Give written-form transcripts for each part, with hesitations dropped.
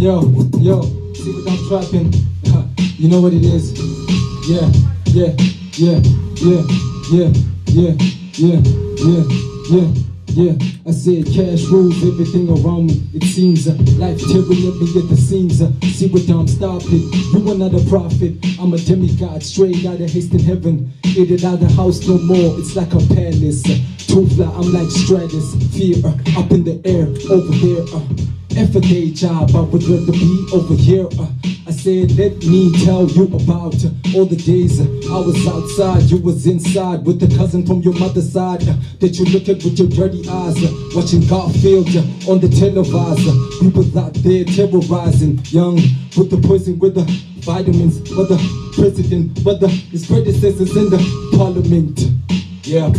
Yo, see what I'm trapping? You know what it is? Yeah. I said cash rules everything around me. It seems life tearing at me at the seams. See what I'm stopping. You are not a prophet. I'm a demigod straight out of Haste in heaven. It is out the house no more. It's like a palace. Too fly, I'm like Stratus. Fear up in the air over here. F a day job, I would rather be over here. I said, let me tell you about all the days I was outside, you was inside with the cousin from your mother's side that you look at with your dirty eyes, watching Garfield on the televisor. People out there terrorizing, young with the poison, with the vitamins, but the president, but his predecessors in the parliament. Yeah.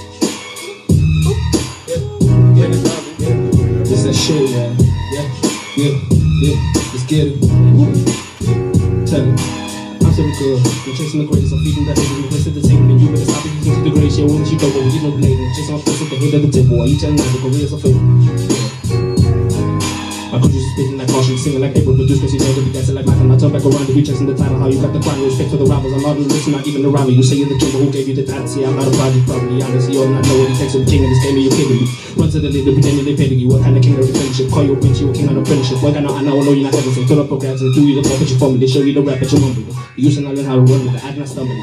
It's that shit, man. Yeah. Let's get it. Tell me, I'm so good. I'm chasing the greatest. I'm feeding the haters. I'm twisted the table. And you better stop it. You can the greatest. Yeah, when you go, but you know later. Just on first at the head of the table. While you telling me the career's a fail. My country's spitting like caution, singing like April, produce cause you know to be dancing like Michael. I turn back around to be chasing the title. How you got the crown, respect for the rivals. I'm not a listen, not even around me. You say you're the king, but who gave you the title? See, I'm not a project, probably honest. You all not know what it takes to be king in this game, and you're kidding me. Run to the leader, pretending they pay you. What kind of king of the friendship? Call you a prince, you a king on a apprenticeship. Boy, I know you're not having some. Turn up programs and do you the puppet you for me. They show you the rap at your mumble. You used to not learn how to run with the act, not stumbling.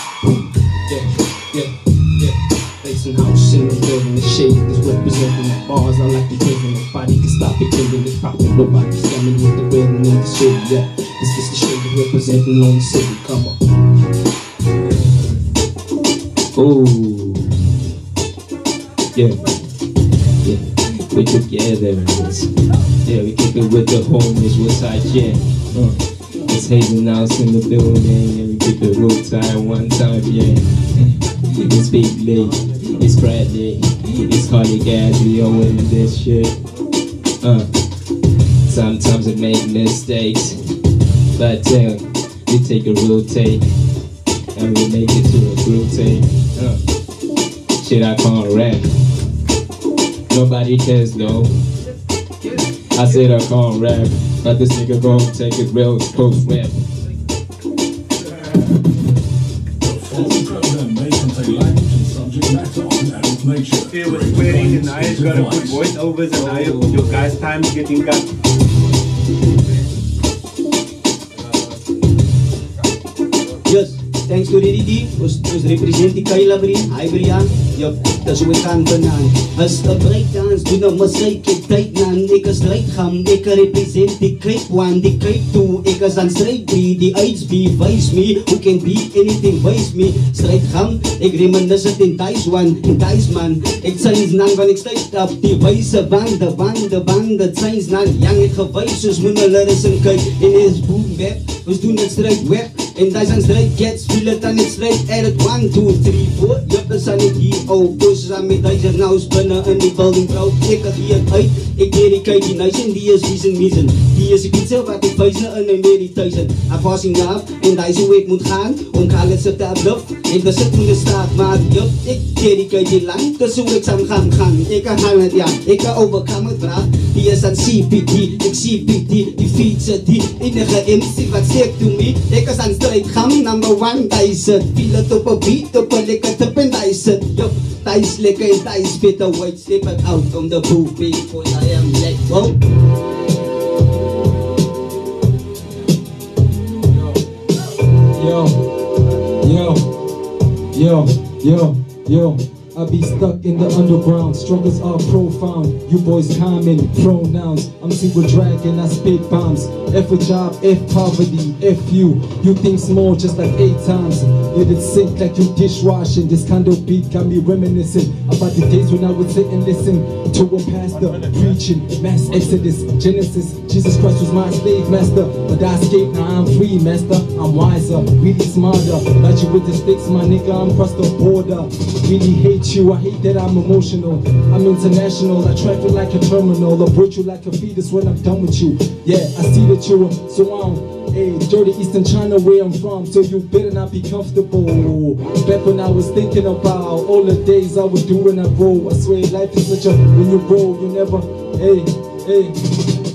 Yeah. Facing house in the building, the shade is representing the bars. I like the prison, nobody can stop it, killing this popping. Nobody scamming with the building in the city. Yeah, this is the shade is representing on the city. Come on. Oh, yeah. We together. Yeah, we keep it with the homies. What's our jam? It's Hazen House in the building, and we keep it real tight one time. Yeah. It's big late, it's Friday, it's Cardi Gas, we all in this shit. Sometimes I make mistakes, but we take a real take, and we make it to a real take. Shit, I can't rap, nobody cares though. I said I can't rap, but this nigga gon' take it real close rap. It was swearing and now he's got to put voiceovers and now your guys' time's getting cut. Yes, thanks to Ready D, was representing Kayla Brian, hi Brian. Yup, dis hoe ek gaan vanaan. As 'n breakdance doen nou muziek, ek tyd nan. Ek is strijdgam, ek represent die Cape 1, die Cape 2. Ek is aan strijd 3, die HB, wise me. Who can be anything, wise me. Strijdgam, ek reminis het in Thais one, in Thais man. Ek signs nan, want ek stuit op die wijze bande, signs nan. Yang het gewys, soos moet hulle is in kyk. En is boom web, ons doen het strijd web. En daar zijn strijd gets, feel het aan het strijd. Edit 1, 2, 3, 4. Jup, is aan het hier. Oh, dus aan met duizend nou is binnen in die building, bro. Ik ga hier uit, ik dedicate die nation, die is reason. Die is die pizza wat ik vuist in een meditation. I'm passing up, en daar is hoe ik moet gaan. Om alles te bluff, en de zit in de staat. Maar jup, ik dedicate die land, dus hoe ik samen gaan. Ik kan gaan het, ja, ik kan overkomen het vraag. Die is aan CPT, ik CPT, die fietsen, die enige MC wat zegt to me. Ik is aan strijdgam, number 1000. Feel het op een beat, op een lekker tip en daar is het, jup. Thais lekker en Thais bitter white, slip it out from the booth because I am let go. Yo, I be stuck in the underground, struggles are profound. You boys common pronouns. I'm single dragon, I spit bombs. F a job, F poverty, F you. You think small just like 8 times. Let it sink like you dishwashing. This kind of beat got me reminiscing about the days when I would sit and listen to a pastor preaching mass exodus, Genesis. Jesus Christ was my slave master, but I escaped, now I'm free master. I'm wiser, really smarter. Got you with the sticks, my nigga, I'm across the border. Really hate you, I hate that I'm emotional. I'm international, I traffic like a terminal. Abort you like a fetus when I'm done with you. Yeah, I see that you're so on. Hey, dirty Eastern China where I'm from, so you better not be comfortable. Back when I was thinking about all the days I would do when I roll. I swear life is such a, when you roll, you never, hey.